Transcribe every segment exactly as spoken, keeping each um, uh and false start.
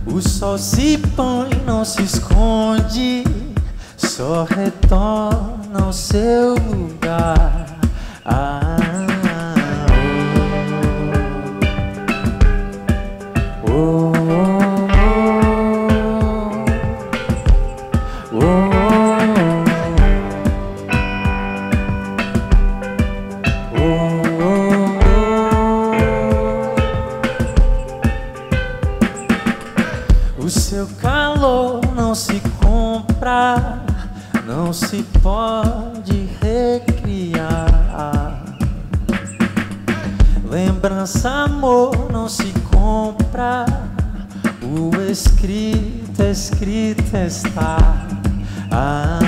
O sol se põe, não se esconde, só retorna ao seu lugar. Ah, oh, oh, oh, oh, oh, oh. O seu calor não se compra, não se pode recriar. Lembrança, amor, não se compra. O escrito, escrito está. Ah,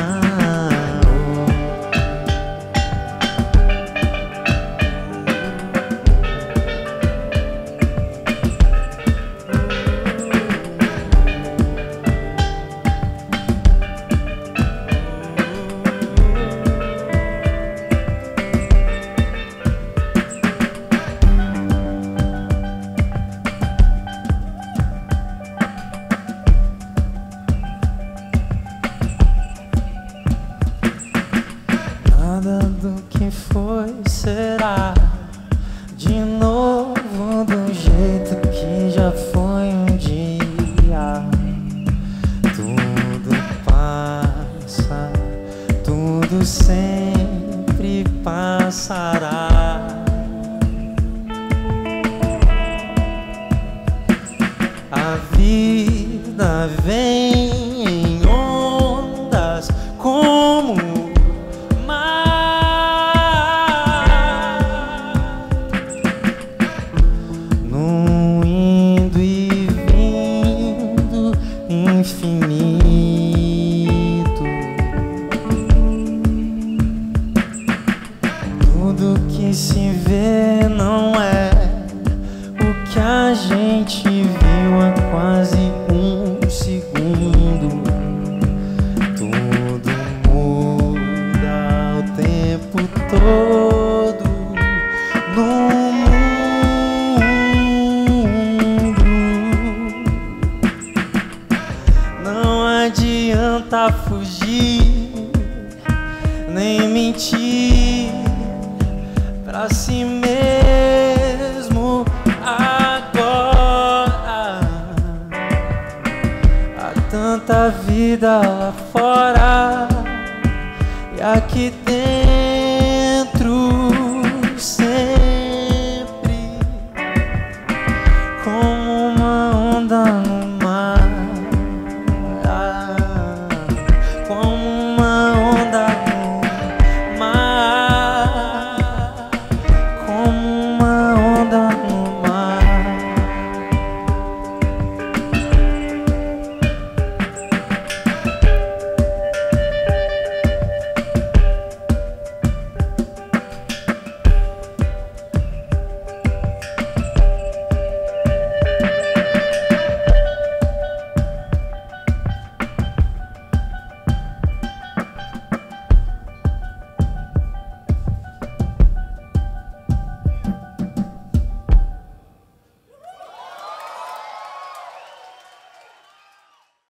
nada do que foi será de novo do jeito que já foi um dia. Tudo passa, tudo sempre passará. A vida vem em ondas como infinito. Tudo que se vê não é o que a gente viu há quase um segundo. Tudo muda o tempo todo no adianta fugir, nem mentir pra si mesmo agora. Há tanta vida lá fora e aqui dentro